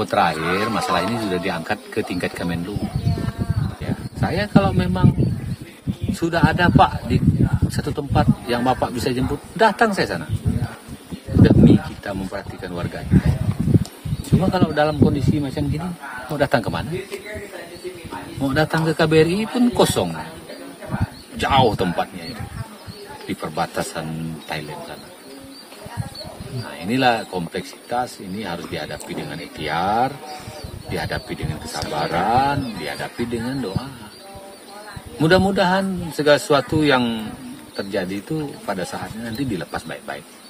terakhir masalah ini sudah diangkat ke tingkat Kemenlu. Ya, saya kalau memang sudah ada Pak di satu tempat yang Bapak bisa jemput, datang saya sana. Demi kita memperhatikan warga. Cuma kalau dalam kondisi macam gini, mau datang kemana? Mau datang ke KBRI pun kosong. Jauh tempatnya itu. Di perbatasan Thailand sana. Nah inilah kompleksitas, ini harus dihadapi dengan ikhtiar, dihadapi dengan kesabaran, dihadapi dengan doa. Mudah-mudahan segala sesuatu yang terjadi itu pada saatnya nanti dilepas baik-baik.